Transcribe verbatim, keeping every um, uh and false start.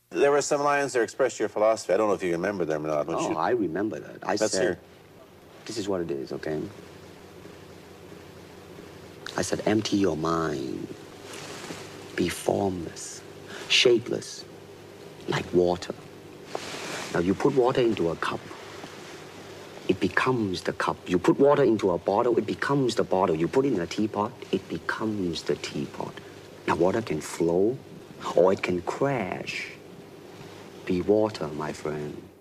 There were some lines that expressed your philosophy. I don't know if you remember them or not. Oh, you... I remember that. I Let's said, hear. this is what it is, okay? I said, empty your mind. Be formless, shapeless, like water. Now, you put water into a cup, it becomes the cup. You put water into a bottle, it becomes the bottle. You put it in a teapot, it becomes the teapot. Now, water can flow, or it can crash. Be water, my friend.